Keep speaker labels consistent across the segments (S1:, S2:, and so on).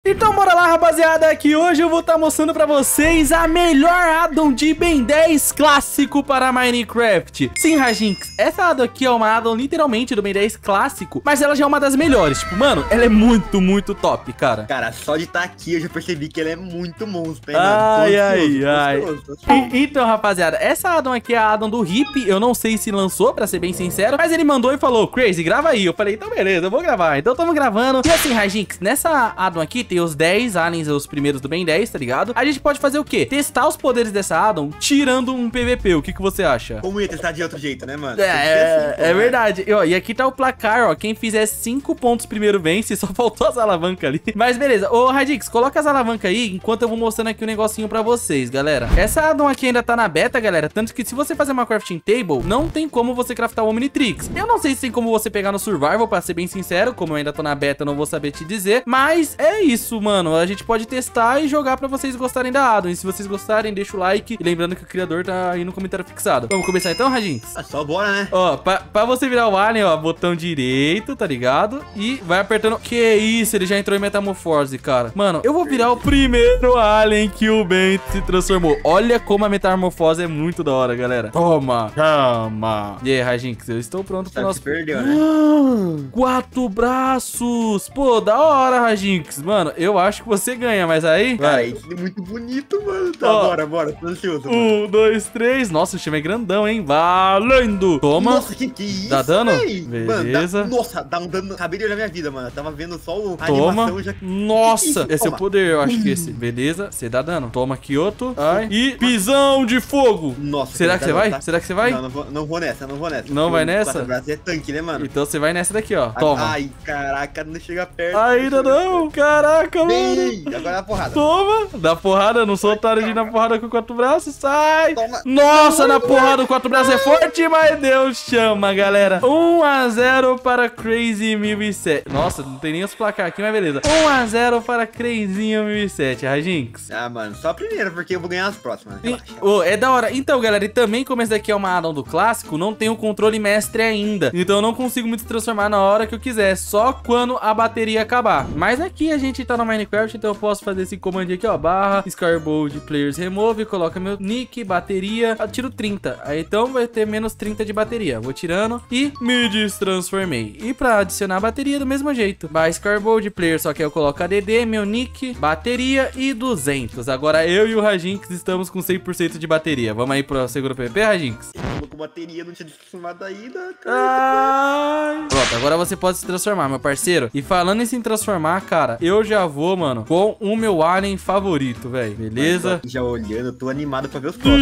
S1: Então bora lá, rapaziada, que hoje eu vou estar mostrando pra vocês a melhor addon de Ben 10 clássico para Minecraft. Sim, Rajinx, essa addon aqui é uma addon literalmente do Ben 10 clássico, mas ela já é uma das melhores. Tipo, mano, ela é muito top, cara.
S2: Cara, só de estar aqui eu já percebi que ela é muito monstro, hein,
S1: mano? Então, rapaziada, essa addon aqui é a addon do Hip. Eu não sei se lançou, pra ser bem sincero, mas ele mandou e falou: Crazy, grava aí. Eu falei, então beleza, eu vou gravar. Então tamo gravando. E assim, Rajinx, nessa addon aqui tem os 10 aliens, os primeiros do Ben 10, tá ligado? A gente pode fazer o quê? Testar os poderes dessa addon tirando um PVP. O que você acha?
S2: Como ia testar de outro jeito, né, mano?
S1: É verdade. E aqui tá o placar, ó. Quem fizer 5 pontos primeiro vence. Só faltou as alavancas ali. Mas beleza. Ô, Rajinx, coloca as alavancas aí enquanto eu vou mostrando aqui um negocinho pra vocês, galera. Essa addon aqui ainda tá na beta, galera. Tanto que se você fazer uma crafting table, não tem como você craftar o Omnitrix. Eu não sei se tem como você pegar no Survival, pra ser bem sincero. Como eu ainda tô na beta, eu não vou saber te dizer. Mas é isso, mano. A gente pode testar e jogar pra vocês gostarem da addon. E se vocês gostarem, deixa o like. E lembrando que o criador tá aí no comentário fixado. Vamos começar então, Rajinx?
S2: Só bora, né?
S1: Ó, pra você virar o alien, ó, botão direito, tá ligado? E vai apertando... Que isso, ele já entrou em metamorfose, cara. Mano, eu vou virar o primeiro alien que o Ben se transformou. Olha como a metamorfose é muito da hora, galera. Toma. E aí, Rajinx, eu estou pronto pro nosso...
S2: Perdeu, né?
S1: 4 braços. Pô, da hora, Rajinx. Mano, eu acho que você ganha, mas aí...
S2: Cara, isso é muito bonito, mano. Tá,
S1: ó,
S2: bora. Tô ansioso, mano.
S1: 1, 2, 3. Nossa, o time é grandão, hein? Valendo. Toma.
S2: Nossa, que isso,
S1: dá dano?
S2: véi?
S1: Beleza.
S2: Mano, nossa, dá um dano. Acabei de olhar minha vida, mano. Eu tava vendo só a
S1: Toma.
S2: animação já...
S1: Nossa, esse é o
S2: Toma.
S1: poder, eu acho que esse. Beleza, você dá dano. Toma aqui outro. Ai. E pisão de fogo.
S2: Nossa.
S1: Será que você vai?
S2: Tá?
S1: Será que você vai?
S2: Não vou nessa.
S1: Não vai nessa?
S2: É tanque, né, mano?
S1: Então você vai nessa daqui, ó. Toma.
S2: Ai, caraca, não chega perto.
S1: Ainda não. Caraca, mano.
S2: Bem, agora dá porrada.
S1: Toma. Dá porrada, não sou otário de ir na porrada com 4 braços. Sai.
S2: Toma.
S1: Nossa, na porrada com 4 braços é forte, mas Deus chama, galera. 1-0 para Crazy 1007. Nossa, não tem nem os placar aqui, mas beleza. 1-0 para Crazy 1007, Rajinx.
S2: Ah, mano, só a primeira, porque eu vou ganhar as próximas.
S1: É da hora. Então, galera, e também como esse daqui é uma addon do clássico, não tem o controle mestre ainda. Então eu não consigo me transformar na hora que eu quiser, só quando a bateria acabar. Mas aqui a gente tá no Minecraft, então eu posso fazer esse comando aqui, ó, barra Scarbold Players Remove, coloca meu nick, bateria, eu tiro 30. Aí então vai ter menos 30 de bateria. Vou tirando e me destransformei. E pra adicionar a bateria do mesmo jeito, barra Scarbold Player, só que eu coloco ADD, meu nick, bateria e 200. Agora eu e o Rajinx estamos com 100% de bateria. Vamos aí pro seguro PP, Rajinx?
S2: Eu com bateria, não tinha transformado ainda.
S1: Ai. Pronto, agora você pode se transformar, meu parceiro. E falando em se transformar, cara, eu já vou, mano, com o meu alien favorito, velho. Beleza?
S2: Já olhando, eu tô animado pra ver os próximos.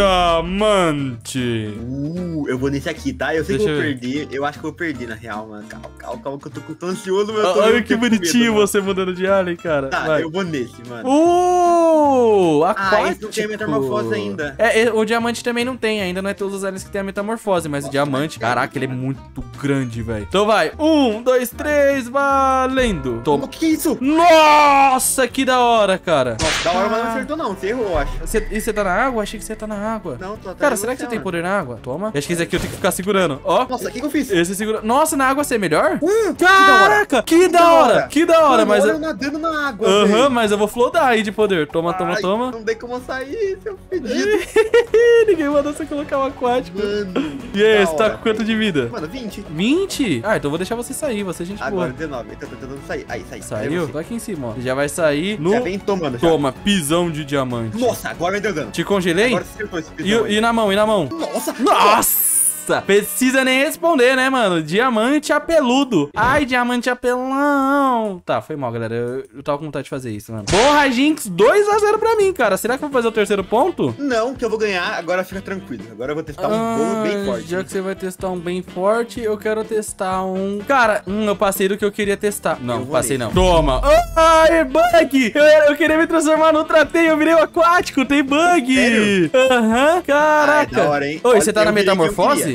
S1: Diamante.
S2: Eu vou nesse aqui, tá? Eu sei que eu vou perder. Eu acho que eu vou perder, na real, mano. Calma, que eu tô ansioso, mano.
S1: Olha que bonitinho você mudando de alien, cara.
S2: Tá, vai. Eu vou nesse, mano.
S1: Aquático.
S2: Esse não tem metamorfose ainda.
S1: O diamante também não tem, ainda não é todos os aliens que tem a metamorfose, mas o diamante, caraca, ele é muito grande, velho. Então vai, 1, 2, 3, valendo. Toma.
S2: O que é isso?
S1: Nossa, que da hora, cara.
S2: Nossa, da hora, mas não acertou não, você errou, eu acho.
S1: E você tá na água? Achei que você tá na água.
S2: Não, tô
S1: cara, será que você tem poder na água? Toma. Acho que esse aqui eu tenho que ficar segurando. Ó.
S2: Nossa, o que eu fiz?
S1: Esse segura. Nossa, na água você é melhor? Caraca, que da hora. Que da hora, mas
S2: eu nadando na água.
S1: Mas eu vou flotar aí de poder. Toma.
S2: Não tem como sair, seu fedido.
S1: Ninguém mandou você colocar um aquático.
S2: Mano,
S1: e aí, você tá com quanto de vida?
S2: Mano, 20.
S1: 20? Ah, então eu vou deixar você sair, você é gente boa.
S2: Agora 19, então tô tentando sair. Aí, sai.
S1: Saiu? Tô aqui em cima, ó. Você já vai sair no...
S2: Já vem tomando, já.
S1: Toma, pisão de diamante.
S2: Nossa, agora me deu dano.
S1: Te congelei?
S2: Agora você acertou esse pisão
S1: e na mão. Nossa! Precisa nem responder, né, mano? Diamante apeludo. Ai, diamante apelão. Tá, foi mal, galera. Eu tava com vontade de fazer isso, mano. Bom, Rajinx, 2-0 pra mim, cara. Será que eu vou fazer o terceiro ponto?
S2: Não, que eu vou ganhar. Agora fica tranquilo. Agora eu vou testar um bom bem forte.
S1: Já que você vai testar um bem forte, eu quero testar um... Cara, eu passei do que eu queria testar. Não, passei não. Toma. Ai, bug. Eu queria me transformar no Ultratem. Eu virei o aquático. Tem bug.
S2: Sério?
S1: Caraca.
S2: Da hora, hein?
S1: Oi, você tá na metamorfose?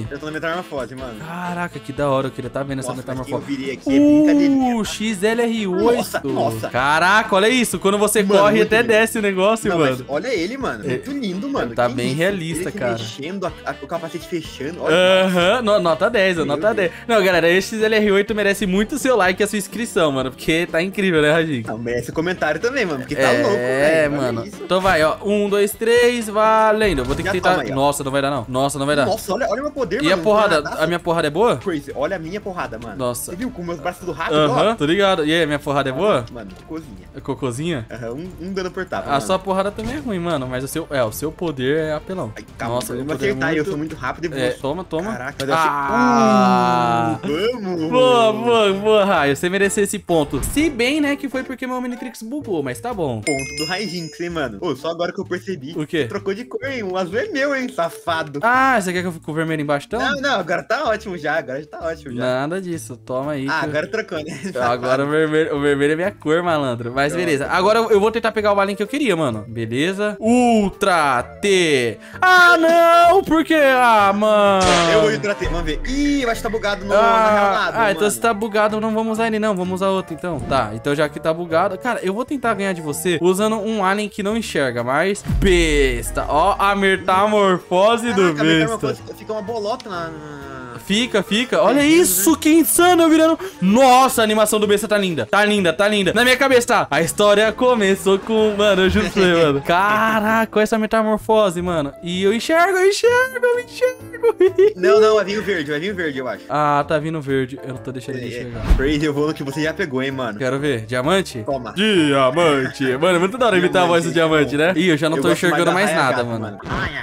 S1: metamorfose?
S2: Eu tô na metamorfose, mano.
S1: Caraca, que da hora. Eu queria estar vendo essa metamorfose.
S2: Eu virei aqui, é brincadeirinha.
S1: XLR8.
S2: Nossa.
S1: Caraca, olha isso. Quando você corre, até lindo. Desce o negócio,
S2: não,
S1: mano.
S2: Mas olha ele, mano. Muito lindo, mano.
S1: Tá bem realista,
S2: ele
S1: cara.
S2: Mexendo, o capacete fechando.
S1: Aham, nota 10, nota 10. Não, galera, esse XLR8 merece muito o seu like e a sua inscrição, mano. Porque tá incrível, né, Radinho?
S2: Não, merece o comentário também, mano. Porque tá louco, velho.
S1: É, mano. Então vai, ó. 1, 2, 3, valendo. Eu vou ter que tentar. Aí, nossa, não vai dar, não. Nossa, não vai dar.
S2: Nossa, olha o meu poder,
S1: mano. E a porrada? A minha porrada é boa?
S2: Crazy. Olha a minha porrada, mano.
S1: Nossa.
S2: Você viu com meus braços tudo rápido?
S1: Aham, tô ligado. E aí, minha porrada é boa?
S2: Mano, cocôzinha.
S1: É cocôzinha?
S2: Aham, um dano por tapa.
S1: A sua porrada também é ruim, mano. Mas o seu poder é apelão.
S2: Ai, calma,
S1: nossa,
S2: eu vou acertar, eu sou muito rápido e vou.
S1: Toma.
S2: Caraca,
S1: vamos! Boa, Raio. Você mereceu esse ponto. Se bem, né, que foi porque meu Omnitrix bugou, mas tá bom.
S2: Ponto do Raijinx, hein, mano. Ô, só agora que eu percebi.
S1: O quê?
S2: Trocou de cor, hein? O azul é meu, hein, safado.
S1: Ah, você quer que eu fique com o vermelho embaixo, então?
S2: Não, agora tá ótimo já. Agora já tá ótimo já.
S1: Nada disso. Toma aí.
S2: Agora trocou, né?
S1: Agora o vermelho é minha cor, malandro. Mas beleza. Agora eu vou tentar pegar o alien que eu queria, mano. Beleza. Ultra T. Ah, não! Por quê? Ah, mano.
S2: Eu vou Ultra T, vamos ver. Ih, eu acho que tá bugado no relado,
S1: então se tá bugado, não vamos usar ele, não. Vamos usar outro, então. Tá, então já que tá bugado. Cara, eu vou tentar ganhar de você usando um alien que não enxerga, mas... Besta. Ó, a metamorfose do besta.
S2: Fica uma bolota na...
S1: Fica. Olha isso, que insano, eu virando... Nossa, a animação do besta tá linda. Tá linda. Na minha cabeça, tá. A história começou com... Mano, eu juro pra você, mano. Caraca, essa metamorfose, mano. E eu enxergo.
S2: Não, vai vir o verde, eu acho.
S1: Ah, tá vindo verde. Eu não tô deixando ele enxergar.
S2: Crazy, eu vou no que você já pegou, hein, mano.
S1: Quero ver. Diamante?
S2: Toma.
S1: Diamante. Mano, é muito da hora imitar a voz do diamante, né? Ih, eu já não tô enxergando mais nada, mano.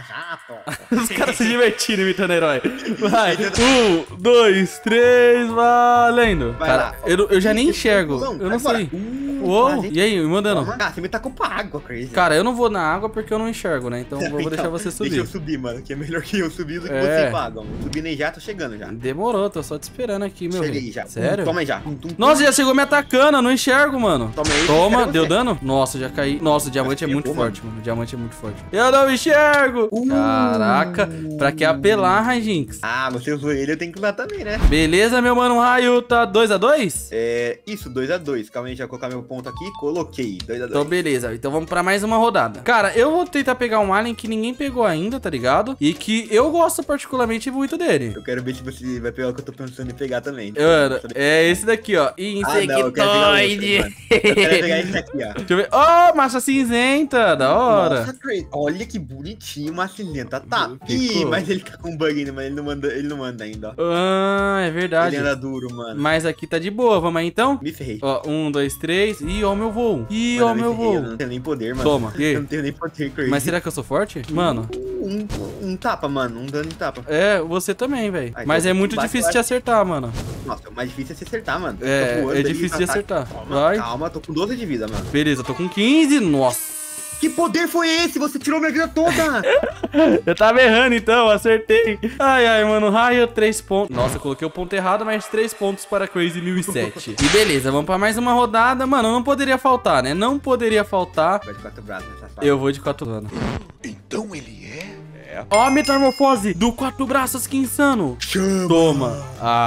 S1: Os caras se divertindo imitando herói. Vai. 1, 2, 3, valendo. Cara, eu já nem enxergo. Eu não sei. Uou, e aí, me mandando?
S2: Você me tacou pra água, Crazy.
S1: Cara, eu não vou na água porque eu não enxergo, né? Então eu vou deixar você subir.
S2: Deixa eu subir, mano, que é melhor que eu subir do que você ir pra água, mano. Subi nem já, tô chegando já.
S1: Demorou, tô só te esperando aqui, meu.
S2: Cheguei já.
S1: Sério?
S2: Toma aí já.
S1: Nossa, já chegou me atacando, eu não enxergo, mano.
S2: Toma aí.
S1: Toma, deu dano? Nossa, já caí. Nossa, o diamante é muito forte, mano. O diamante é muito forte. Eu não enxergo! Caraca, pra que apelar, Rajinx?
S2: Você usou ele, eu tenho que usar também, né?
S1: Beleza, meu mano Raio, tá 2x2?
S2: Isso, 2x2. Calma aí, já vou colocar meu ponto aqui. Coloquei, 2x2.
S1: Então, beleza. Então vamos pra mais uma rodada. Cara, eu vou tentar pegar um alien que ninguém pegou ainda, tá ligado? E que eu gosto particularmente muito dele.
S2: Eu quero ver se você vai pegar o que eu tô pensando em pegar também.
S1: Mano, é esse daqui, ó. Insectoide.
S2: Eu quero pegar esse aqui, ó.
S1: Deixa eu ver. Oh, massa cinzenta. Da hora.
S2: Nossa, olha que bonitinho, massa cinzenta. Tá. Ih, mas ele tá com bug ainda, mas ele não manda ainda, ó.
S1: Ah, é verdade.
S2: Ele anda duro, mano.
S1: Mas aqui tá de boa. Vamos aí, então?
S2: Me ferrei.
S1: Ó, 1, 2, 3. Ih, ó o meu voo. Ih, ó o meu voo.
S2: Eu não tenho nem poder, mano.
S1: Toma.
S2: Eu não tenho nem poder, Crazy.
S1: Mas será que eu sou forte? Mano.
S2: Um tapa, mano. Um dano em tapa.
S1: É, você também, velho. Mas é muito difícil de acertar, mano.
S2: Nossa, o mais difícil é se acertar, mano.
S1: É difícil de acertar. Vai.
S2: Calma, tô com 12 de vida, mano.
S1: Beleza, tô com 15. Nossa.
S2: Que poder foi esse? Você tirou minha vida toda!
S1: Eu tava errando, então, acertei. Ai, mano, raio, 3 pontos. Nossa, eu coloquei o ponto errado, mas 3 pontos para Crazy 1007. E beleza, vamos pra mais uma rodada. Mano, não poderia faltar, né? Não poderia faltar.
S2: Vai de 4 braços nessa fase.
S1: Eu vou de 4 anos.
S3: Então ele é?
S1: Ó, a metamorfose do 4 braços, que insano.
S2: Chama.
S1: Toma.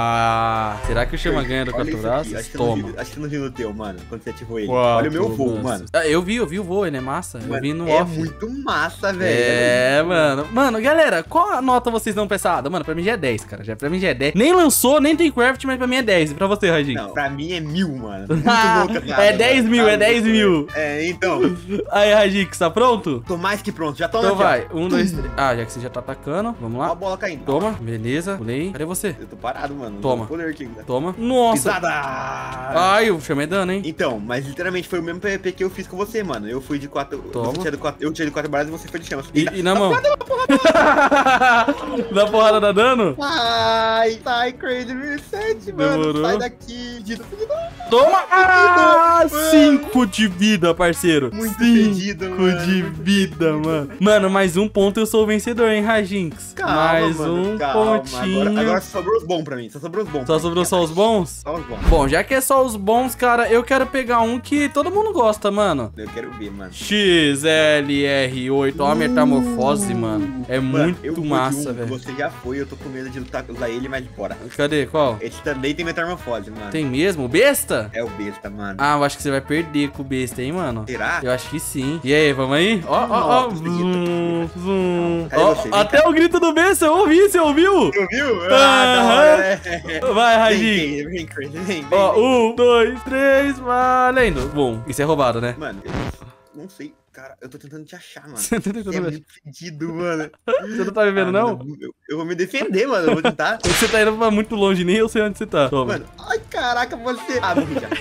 S1: Será que o Chama ganha do 4 braços? Toma.
S2: Acho que não vi no teu, mano, quando você ativou ele.
S1: Uau,
S2: olha o meu voo, mano.
S1: Eu vi o voo, ele é massa.
S2: Mano,
S1: eu vi no
S2: off.
S1: off.
S2: Muito massa, velho.
S1: Mano. Mano, galera, qual a nota vocês dão pra essa ada? Mano, pra mim já é 10, cara. Pra mim já é 10. Nem lançou, nem tem craft, mas pra mim é 10. E pra você, Rajinho?
S2: Não, pra mim é 1000, mano. Muito louca, cara.
S1: É 10 mil, é 10 mil.
S2: Então.
S1: Aí, Rajinho, tá pronto?
S2: Tô mais que pronto, já tô
S1: Então vai, 1, 2, 3. Já que você já tá atacando, vamos lá.
S2: Ó a bola caindo.
S1: Toma, beleza, pulei. Cadê você?
S2: Eu tô parado, mano.
S1: Toma.
S2: Poder aqui, né?
S1: Toma. Nossa.
S2: Pisada!
S1: Ai, eu chamei dano, hein?
S2: Então, mas literalmente foi o mesmo PVP que eu fiz com você, mano. Eu fui de 4.
S1: Toma.
S2: Eu tinha de 4 barras e você foi de chama.
S1: E na mão? Dá porrada, dá dano?
S2: Sai, Crazy 1007, mano.
S1: Demorou.
S2: Sai daqui.
S1: Toma! 5 de vida, parceiro.
S2: Muito
S1: 5
S2: fedido, mano.
S1: de vida, mano. Mano, mais um ponto eu sou o vencedor. vencedor, hein, Rajinx?
S2: Calma,
S1: Mais
S2: mano,
S1: um
S2: calma.
S1: pontinho.
S2: Agora sobrou os bons pra mim. Só sobrou os bons.
S1: Só sobrou só os bons?
S2: Só os bons.
S1: Bom, já que é só os bons, cara, eu quero pegar um que todo mundo gosta, mano.
S2: Eu quero ver, mano.
S1: XLR8. Ó a metamorfose, mano. É
S2: Mano, eu
S1: muito
S2: vou de
S1: massa,
S2: um,
S1: velho.
S2: Você já foi, eu tô com medo de usar ele, mas bora.
S1: Cadê? Qual?
S2: Esse também tem metamorfose, mano.
S1: Tem mesmo? Besta?
S2: É o besta, mano.
S1: Ah, eu acho que você vai perder com o besta, hein, mano?
S2: Será?
S1: Eu acho que sim. E aí, vamos aí? Ó, ó, ó.
S2: Nossa,
S1: Zoom, zoom.
S2: Cadê
S1: Ó,
S2: você? Vem
S1: até o grito do besta, eu ouvi, você ouviu?
S2: Tu viu?
S1: Ah,
S2: da hora.
S1: Vai, Rajinx.
S2: Vem, Crazy, vem.
S1: Ó, 1, 2, 3, valendo. Bom, isso é roubado, né?
S2: Mano, eu não sei. Cara, eu tô tentando te achar, mano.
S1: Você tá tentando
S2: Você é
S1: ver?
S2: muito fedido, mano.
S1: Você não tá me vendo, não?
S2: Mano, eu vou me defender, mano. Eu vou tentar.
S1: Você tá indo pra muito longe, nem eu sei onde você tá. Toma.
S2: Mano, ai, caraca, você. Ah, morri já.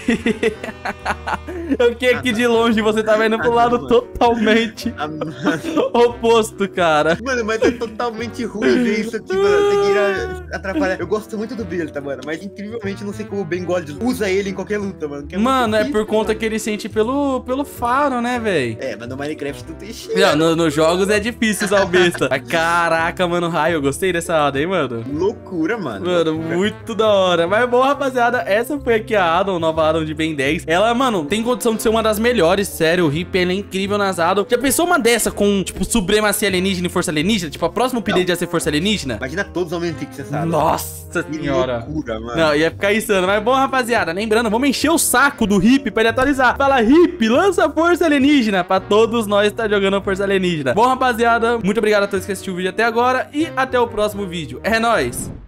S1: Eu que aqui de longe você tá indo pro lado
S2: mano.
S1: totalmente
S2: Ah, mano.
S1: oposto, cara.
S2: Mano, mas é totalmente ruim ver isso aqui, mano. Tem que ir atrapalhar. Eu gosto muito do Besta, mano. Mas incrivelmente não sei como o Ben God usa ele em qualquer luta, mano. Que
S1: Mano, é
S2: muito
S1: por
S2: difícil,
S1: conta
S2: mano.
S1: que ele sente pelo faro, né, velho?
S2: É, mas no Minecraft tu tem cheio.
S1: Não, nos jogos é difícil usar o besta. Mas caraca, mano, raio, eu gostei dessa Ada, hein, mano?
S2: Loucura, mano.
S1: Mano,
S2: Loucura.
S1: muito da hora. Mas bom, rapaziada, essa foi aqui a Adam, nova Adam de Ben 10. Ela, mano, tem condição de ser uma das melhores, sério. O Rip, ela é incrível nas Adam. Já pensou uma dessa com, tipo, supremacia alienígena e força alienígena? Tipo, a próxima update ia ser força alienígena?
S2: Imagina todos os aumentos que você sabe.
S1: Nossa
S2: Que
S1: senhora.
S2: loucura, mano.
S1: Não, ia ficar insano. Mas bom, rapaziada, lembrando, vamos encher o saco do Rip pra ele atualizar. Fala, Rip, lança força alienígena pra todos nós estar jogando força alienígena. Bom, rapaziada, muito obrigado a todos que assistiu o vídeo até agora e até o próximo vídeo. É nóis!